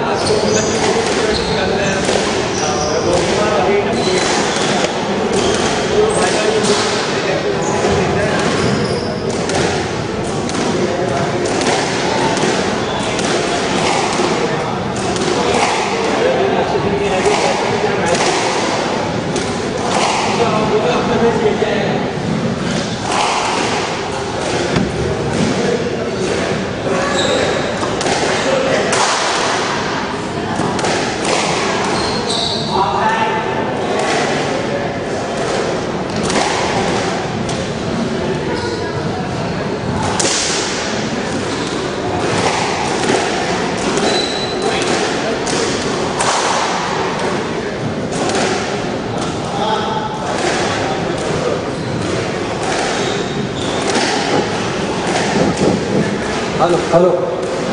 Hello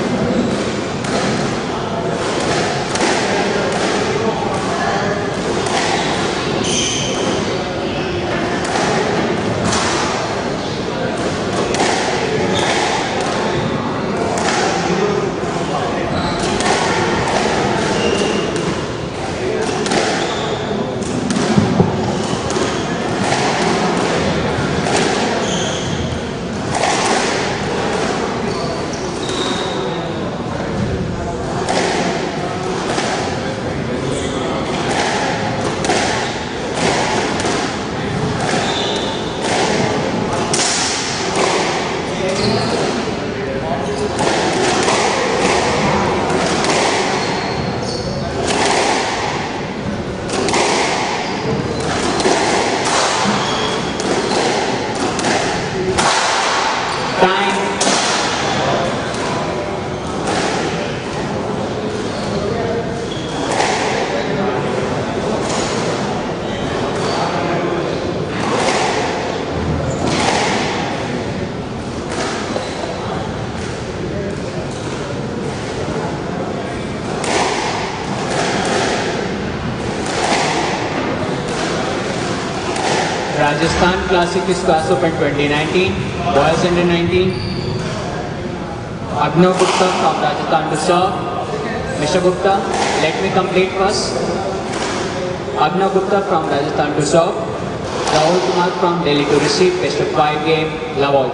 Rajasthan Classic Squash Open 2019, Boys Under 19. Abhinav Gupta from Rajasthan to serve. Mr. Gupta, let me complete first. Abhinav Gupta from Rajasthan to serve. Rahul Kumar from Delhi to receive. Best of 5 game. Love all.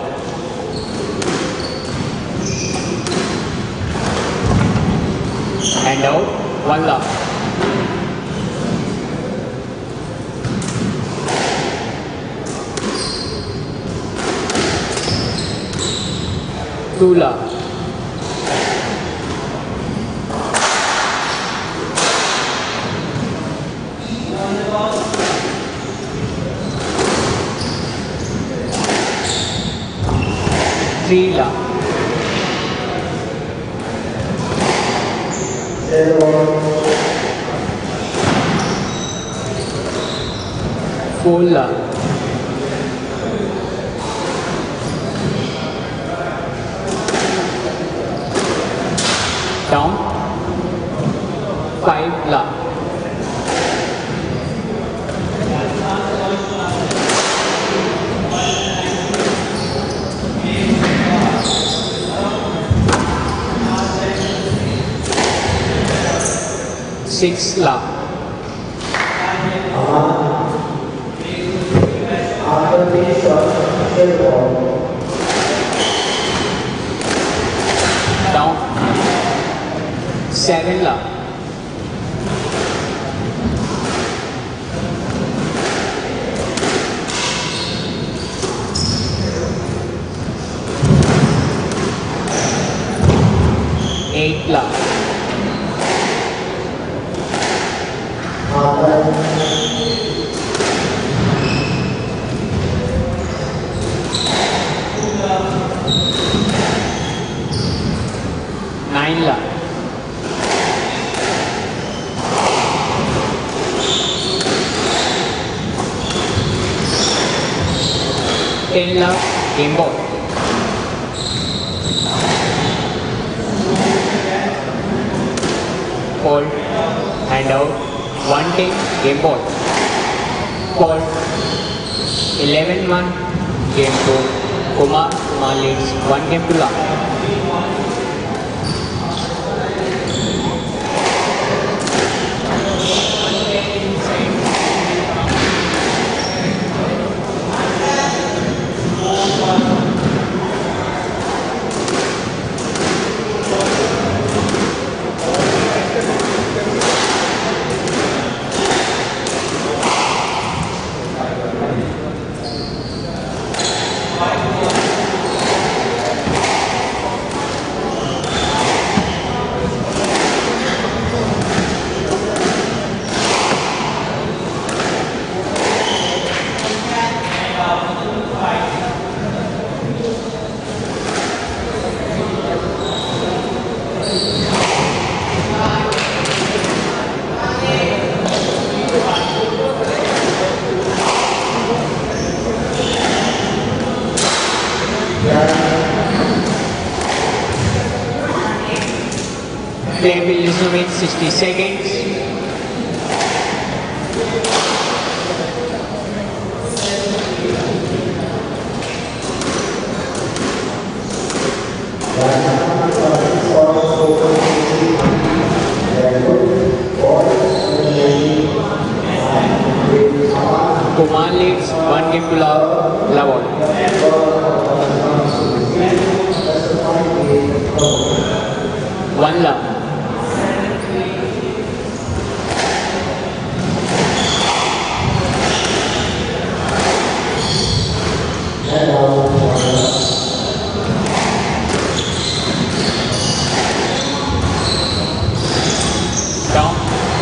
And out. 1 love. Tula. Trila. Fola. Down 5 love. Six love. Down 7 love. Eight love. Nine love. 10 love, game ball. Fold, hand out, 1-10, game ball. Fold, 11-1, game 2. Kumar leads 1 game to love. Play will resume in 60 seconds. Kumar leads 1 game to love all. 1 love. Down.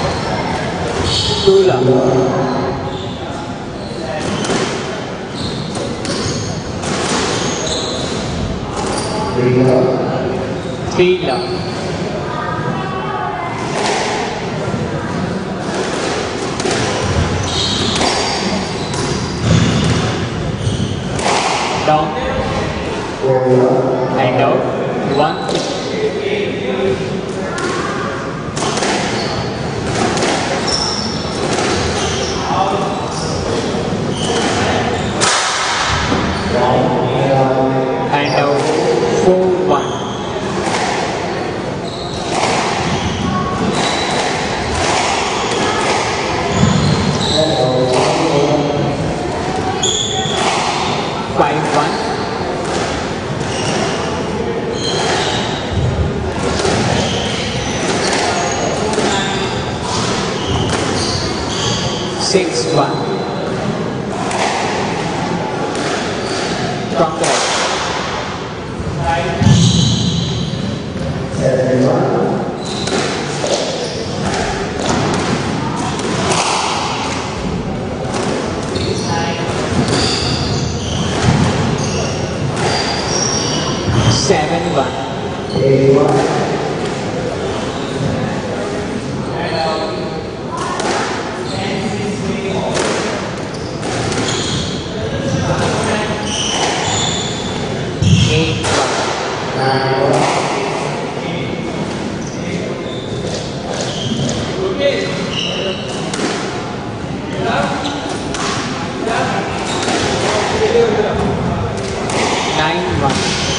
2 love. 3 love. 'Down and out. 1. 4-1. 5-1. 6-1. From the right. 7-1. 9-1.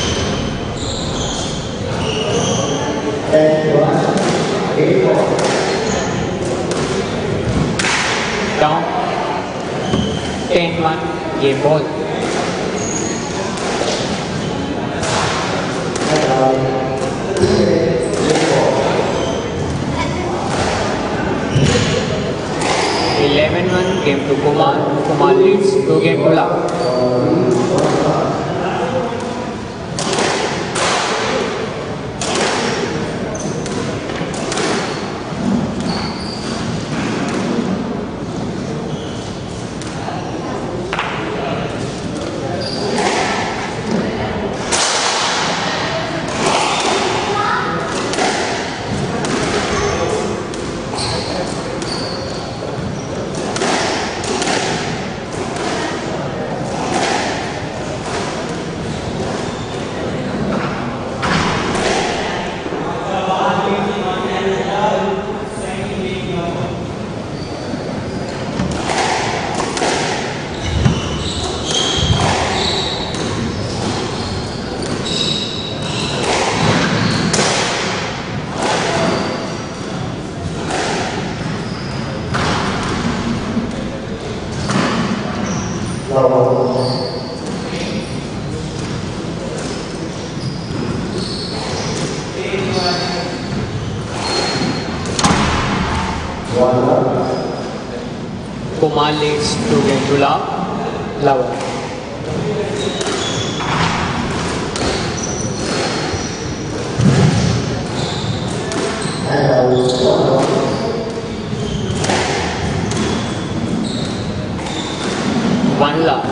Down. 10-1. Game ball. 11-1. Game to Kumar. Kumar leads 2 game to love. Kumar leads 2 game to love. 1 love.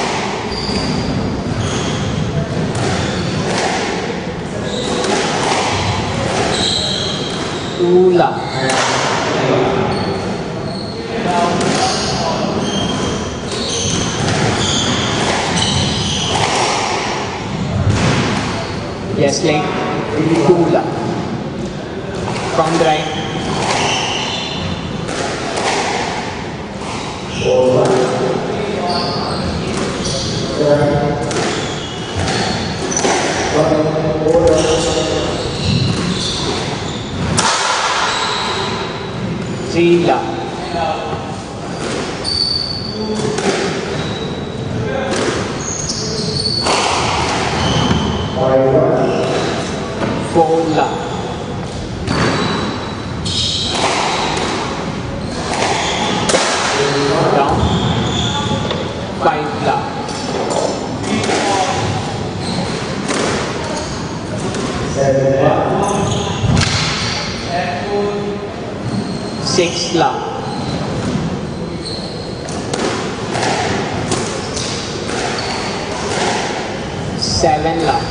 2 love. Yes, like 2 love. from the right. Three love. Four love. Down. Five love. Six love. Seven love.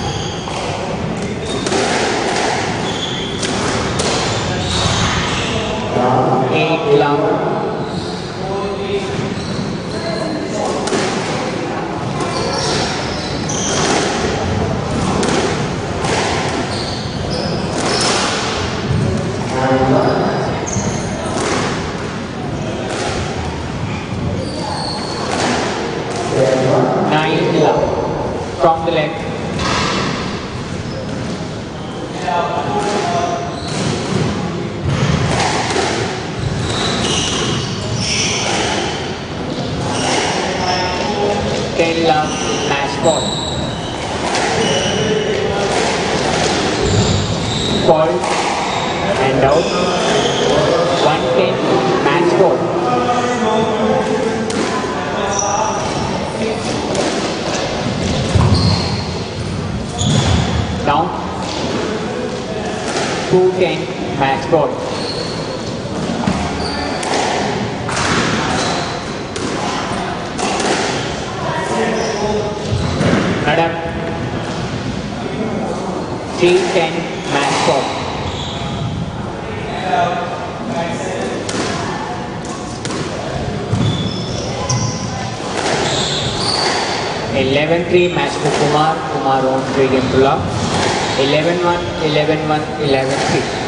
Eight love. Nine love. From the left. Ten love. Match ball. Ball and out. 110 match ball. Now 210 match ball. Madam 310 match ball. 11-3 match to Kumar. Kumar on 3 game to love. 11-1, 11-1, 11-3.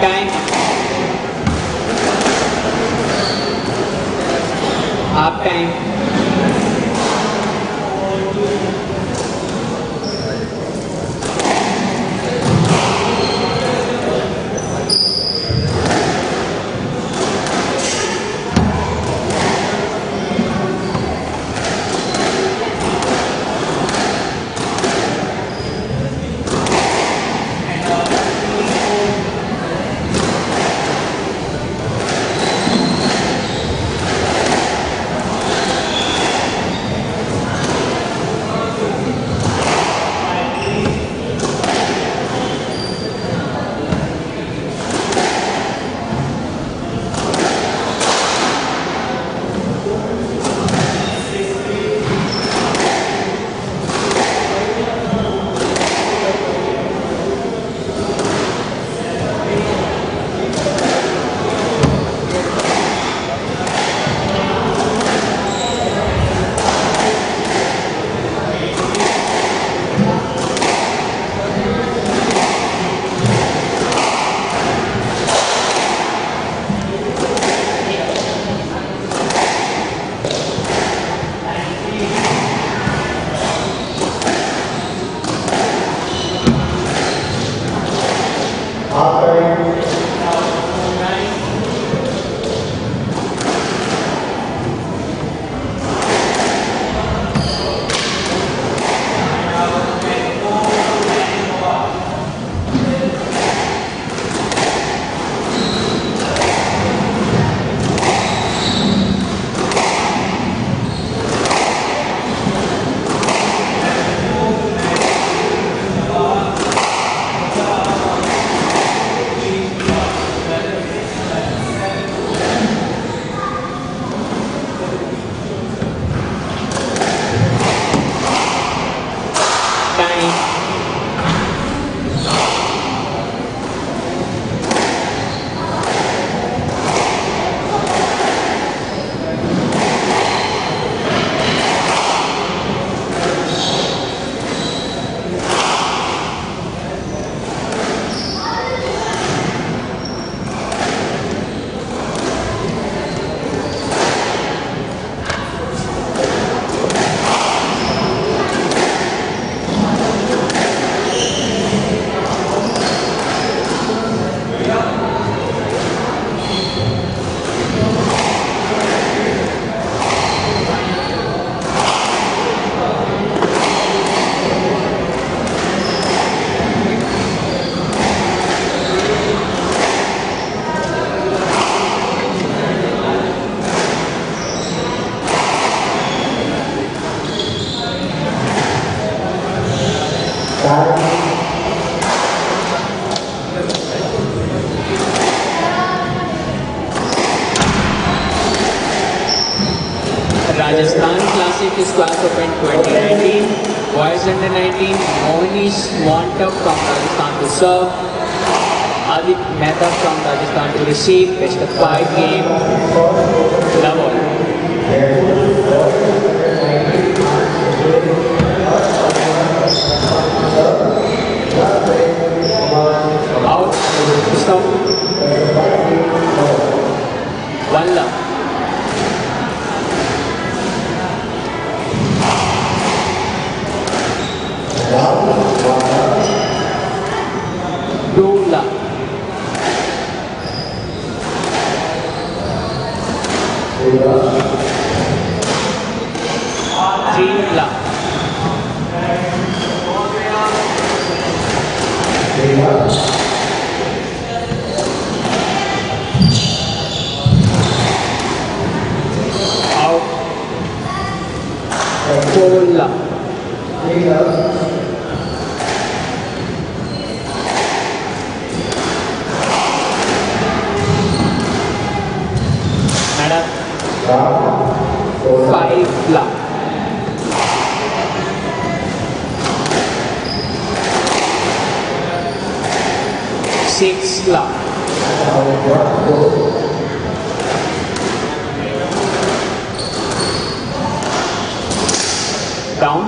Time. Half time. Rajasthan Classic Squash Open 2019. Boys under 19. Mohnish Montak from Rajasthan to serve. Adit Mehta from Rajasthan to receive. Best of 5 game. Love all. Out. Stop. 1 love. Dula. Jila. Out. Bola. Madam. 5 love. Six love. Down.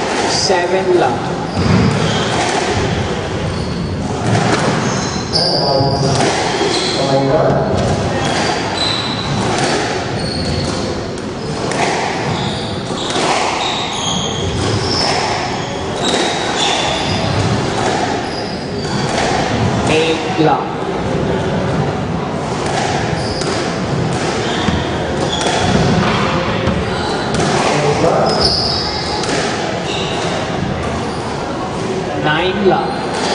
7 love. Eight love. Nine love.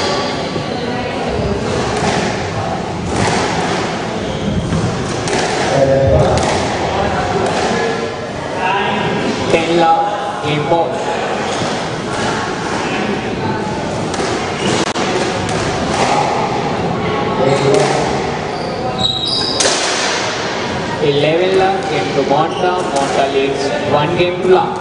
10 love. Game ball. 11 love. Game to Monta. Monta leads 1 game to love.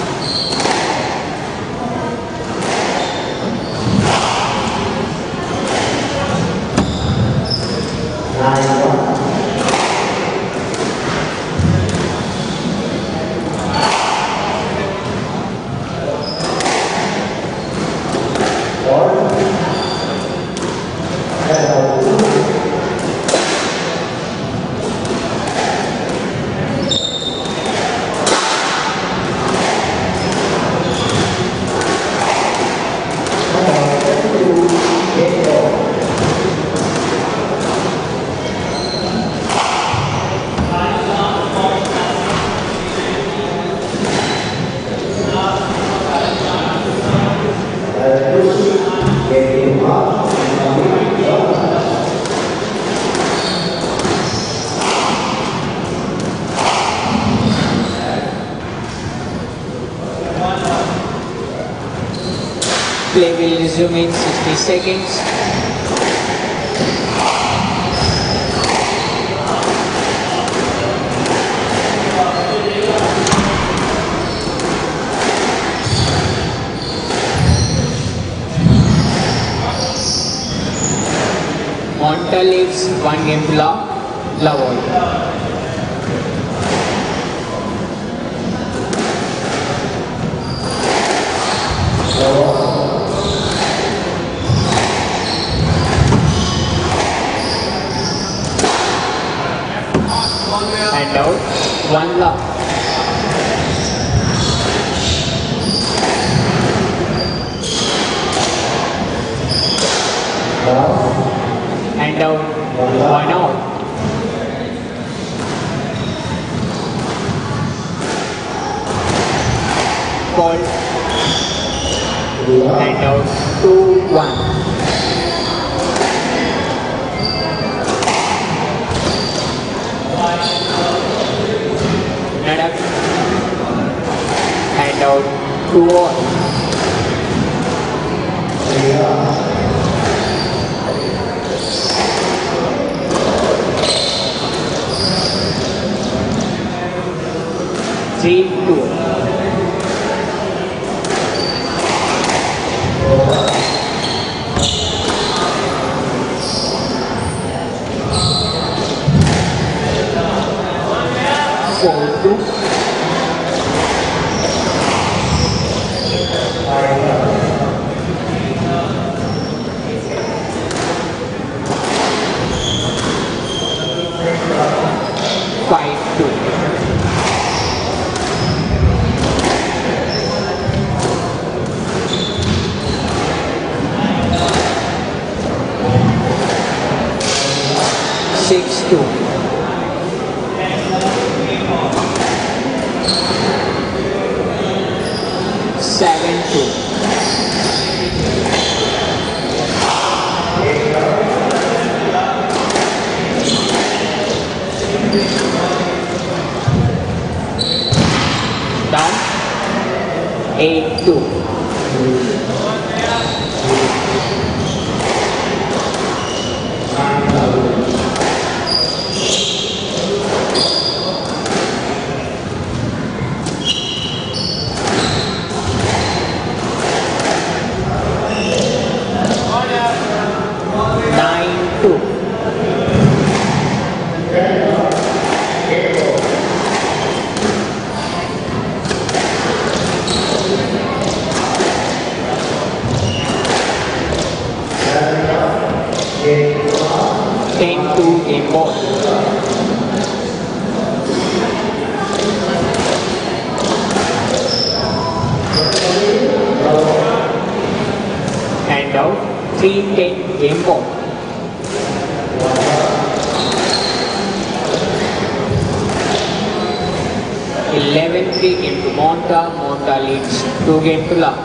Play will resume in 60 seconds. Monta leads 1 game to love all. And out, 1 love. And out, 1 out. Call. And out, 2-1. And out 2-all. Three, 2. Four, 2. Five, 2. Six, 2. Seven, 2. Done. 8, 2. Hand out 3-10 game ball. (11-3) game to Monta. Monta leads 2 game to love.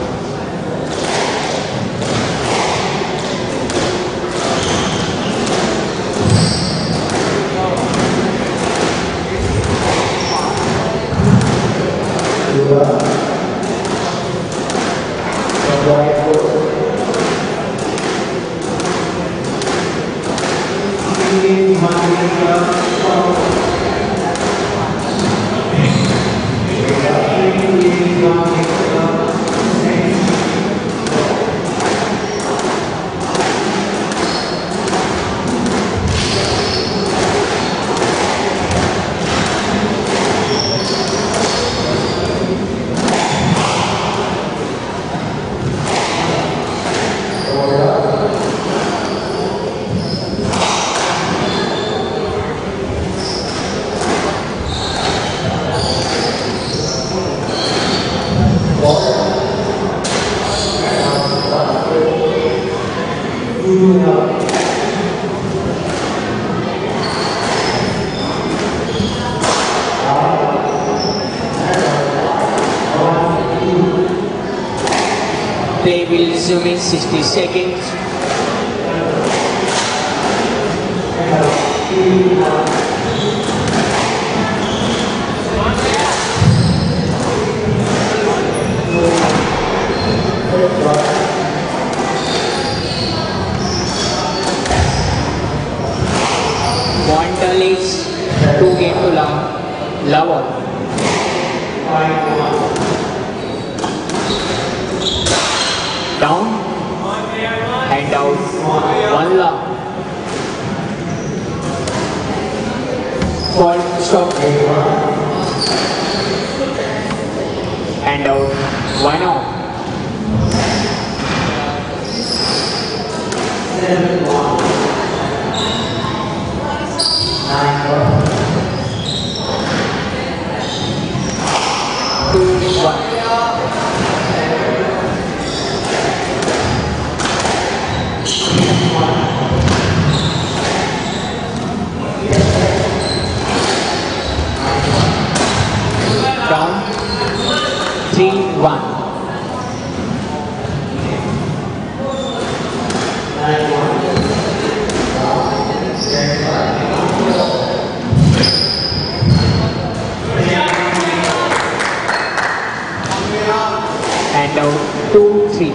Play will resume in 60 seconds. Monta leads 2 game to love. Down, hand out, 1 love. Ball stop. Hand out, 1 out. Down 3-1. And out 2-3.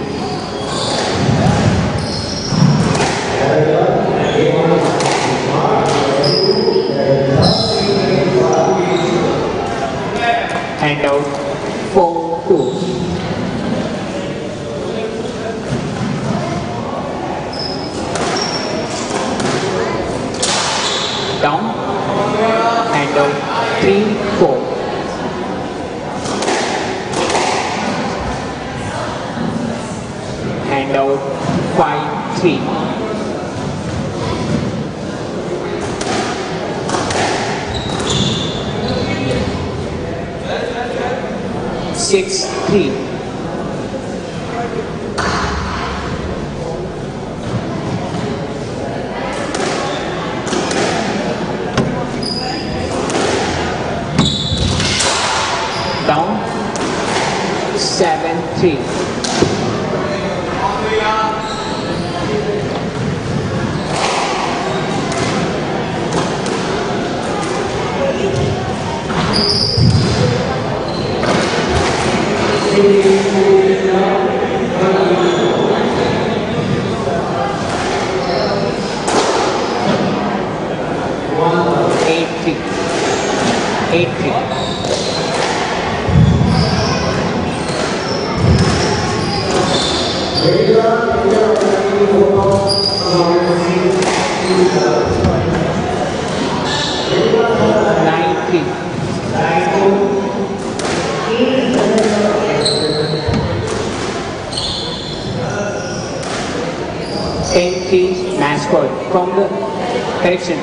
And out 4-2. Down and out 3-4. And out 5-3. Six, 3. Down 7-3. Match point from the correction.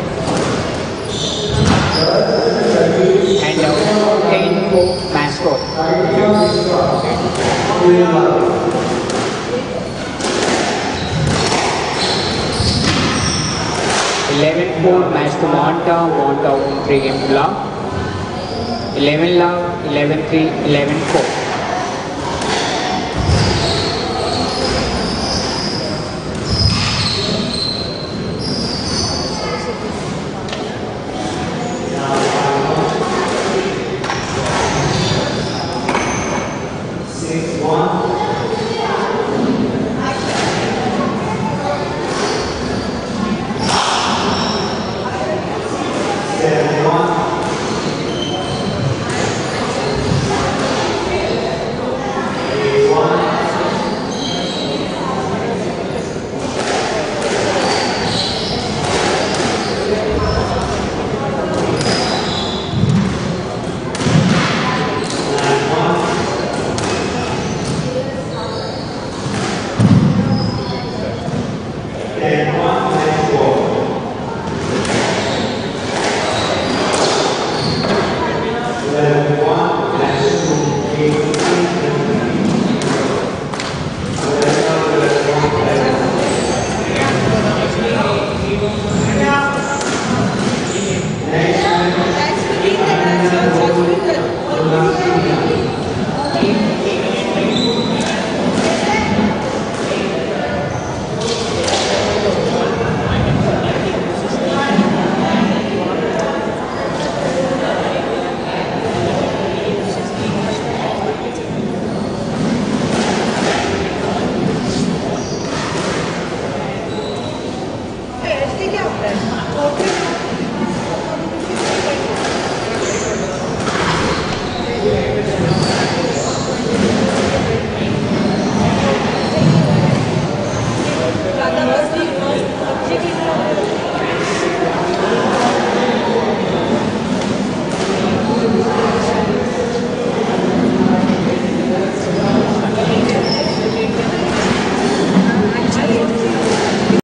And out 10-4 match point. 11-4 match to Monta won 3 game love. 11 love, 11-3, 11-4.